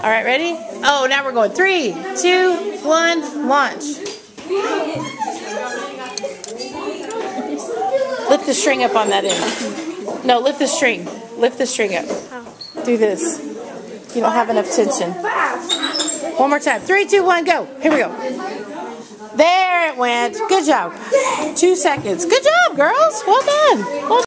All right, ready? Oh, now we're going. 3, 2, 1, launch. Lift the string up on that end. No, lift the string. Lift the string up. Do this. You don't have enough tension. One more time. 3, 2, 1, go. Here we go. There it went. Good job. 2 seconds. Good job, girls. Well done. Well done.